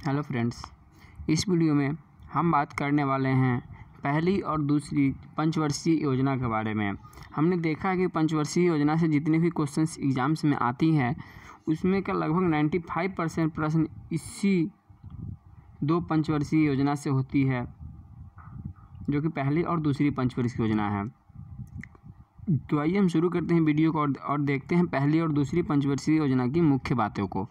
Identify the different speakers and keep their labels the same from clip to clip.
Speaker 1: Hello friends, इस video में हम बात करने वाले हैं पहली और दूसरी पंचवर्षीय योजना के बारे में। हमने देखा कि पंचवर्षीय योजना से जितने भी क्वेश्चंस एग्जाम्स में आती हैं उसमें का लगभग 95% प्रश्न इसी दो पंचवर्षीय योजना से होती है, जो कि पहली और दूसरी पंचवर्षीय योजना है। तो आइए हम शुरू करते हैं वीडियो को और देखते हैं पहली और दूसरी पंचवर्षीय योजना की मुख्य बातों को।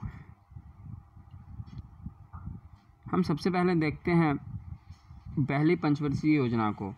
Speaker 1: हम सबसे पहले देखते हैं पहली पंचवर्षीय योजना को।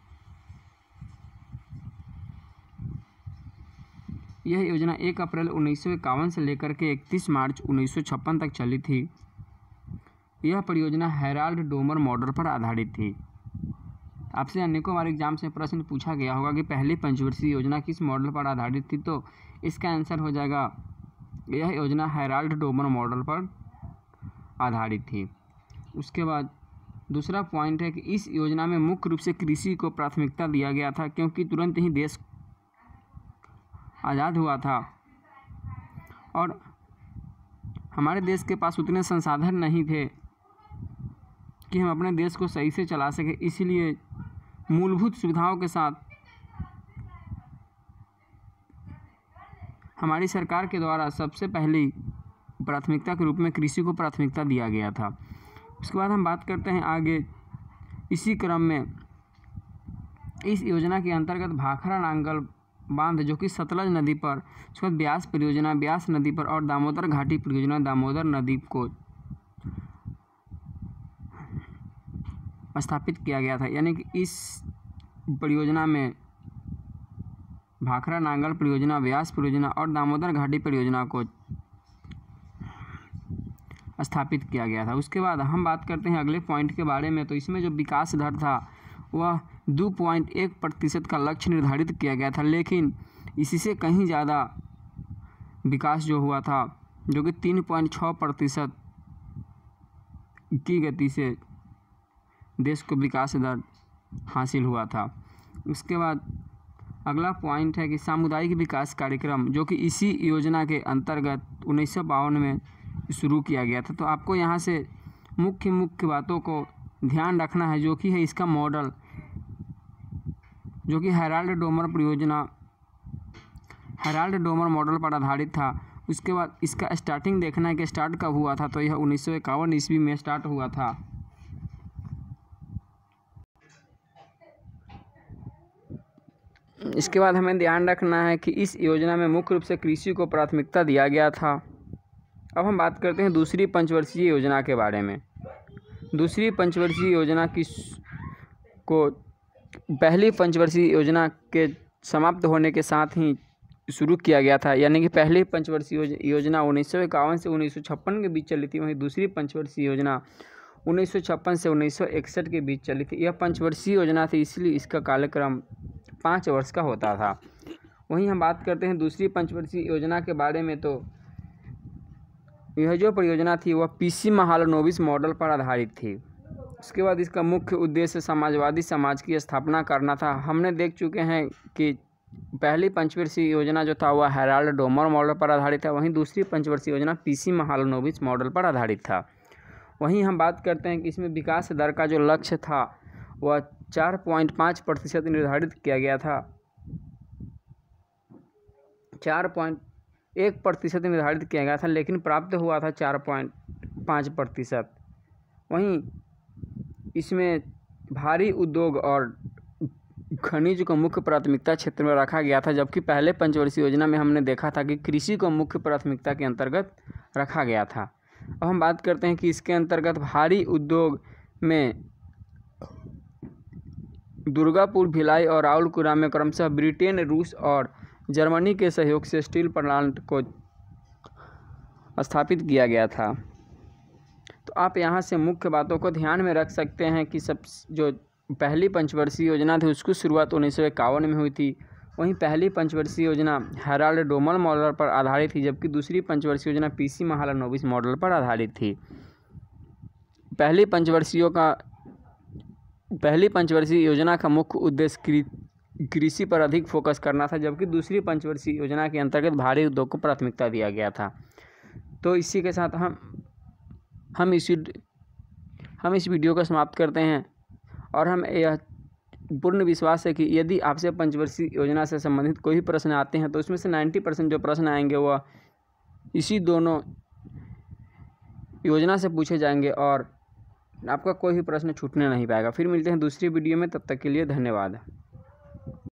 Speaker 1: यह योजना 1 अप्रैल 1951 से लेकर के 31 मार्च 1956 तक चली थी। यह परियोजना हेराल्ड डोमर मॉडल पर आधारित थी। आपसे अनेकों बार एग्जाम से प्रश्न पूछा गया होगा कि पहली पंचवर्षीय योजना किस मॉडल पर आधारित थी, तो इसका आंसर हो जाएगा यह योजना हेराल्ड डोमर मॉडल पर आधारित थी। उसके बाद दूसरा पॉइंट है कि इस योजना में मुख्य रूप से कृषि को प्राथमिकता दिया गया था, क्योंकि तुरंत ही देश आज़ाद हुआ था और हमारे देश के पास उतने संसाधन नहीं थे कि हम अपने देश को सही से चला सके। इसलिए मूलभूत सुविधाओं के साथ हमारी सरकार के द्वारा सबसे पहली प्राथमिकता के रूप में कृषि को प्राथमिकता दिया गया था। उसके बाद हम बात करते हैं आगे। इसी क्रम में इस योजना के अंतर्गत भाखड़ा नांगल बांध, जो कि सतलज नदी पर, उसके बाद ब्यास परियोजना ब्यास नदी पर और दामोदर घाटी परियोजना दामोदर नदी को स्थापित किया गया था। यानी कि इस परियोजना में भाखड़ा नांगल परियोजना, ब्यास परियोजना और दामोदर घाटी परियोजना को स्थापित किया गया था। उसके बाद हम बात करते हैं अगले पॉइंट के बारे में। तो इसमें जो विकास दर था वह 2.1% का लक्ष्य निर्धारित किया गया था, लेकिन इससे कहीं ज़्यादा विकास जो हुआ था, जो कि 3.6% की गति से देश को विकास दर हासिल हुआ था। उसके बाद अगला पॉइंट है कि सामुदायिक विकास कार्यक्रम, जो कि इसी योजना के अंतर्गत 1952 में शुरू किया गया था। तो आपको यहाँ से मुख्य बातों को ध्यान रखना है, जो कि है इसका मॉडल, जो कि हेराल्ड डोमर मॉडल पर आधारित था। उसके बाद इसका स्टार्टिंग देखना है कि स्टार्ट कब हुआ था, तो यह 1951 ईस्वी में स्टार्ट हुआ था। इसके बाद हमें ध्यान रखना है कि इस योजना में मुख्य रूप से कृषि को प्राथमिकता दिया गया था। अब हम बात करते हैं दूसरी पंचवर्षीय योजना के बारे में। दूसरी पंचवर्षीय योजना को पहली पंचवर्षीय योजना के समाप्त होने के साथ ही शुरू किया गया था। यानी कि पहली पंचवर्षीय योजना 1951 से 1956 के बीच चली थी, वहीं दूसरी पंचवर्षीय योजना 1956 से 1961 के बीच चली थी। यह पंचवर्षीय योजना थी, इसलिए इसका कार्यक्रम 5 वर्ष का होता था। वहीं हम बात करते हैं दूसरी पंचवर्षीय योजना के बारे में। तो यह जो परियोजना थी वह पीसी महालनोबिस मॉडल पर आधारित थी। उसके बाद इसका मुख्य उद्देश्य समाजवादी समाज की स्थापना करना था। हमने देख चुके हैं कि पहली पंचवर्षीय योजना जो था वह हेराल्ड डोमर मॉडल पर आधारित था, वहीं दूसरी पंचवर्षीय योजना पीसी महालनोबिस मॉडल पर आधारित था। वहीं हम बात करते हैं कि इसमें विकास दर का जो लक्ष्य था वह 4.5% निर्धारित किया गया था। 4.1% निर्धारित किया गया था, लेकिन प्राप्त हुआ था 4.5%। वहीं इसमें भारी उद्योग और खनिज को मुख्य प्राथमिकता क्षेत्र में रखा गया था, जबकि पहले पंचवर्षीय योजना में हमने देखा था कि कृषि को मुख्य प्राथमिकता के अंतर्गत रखा गया था। अब हम बात करते हैं कि इसके अंतर्गत भारी उद्योग में दुर्गापुर, भिलाई और राउरकेला में क्रमशः ब्रिटेन, रूस और जर्मनी के सहयोग से स्टील प्लांट को स्थापित किया गया था। तो आप यहाँ से मुख्य बातों को ध्यान में रख सकते हैं कि सब जो पहली पंचवर्षीय योजना थी उसकी शुरुआत 1951 में हुई थी। वहीं पहली पंचवर्षीय योजना हेराल्ड डोमर मॉडल पर आधारित थी, जबकि दूसरी पंचवर्षीय योजना पीसी महालनोबिस मॉडल पर आधारित थी। पहली पंचवर्षीय योजना का मुख्य उद्देश्य कृषि पर अधिक फोकस करना था, जबकि दूसरी पंचवर्षीय योजना के अंतर्गत भारी उद्योग को प्राथमिकता दिया गया था। तो इसी के साथ हम इस हम इस वीडियो को समाप्त करते हैं और हम यह पूर्ण विश्वास है कि यदि आपसे पंचवर्षीय योजना से संबंधित कोई भी प्रश्न आते हैं तो उसमें से 90% जो प्रश्न आएंगे वह इसी दोनों योजना से पूछे जाएंगे और आपका कोई भी प्रश्न छूटने नहीं पाएगा। फिर मिलते हैं दूसरी वीडियो में, तब तक के लिए धन्यवाद।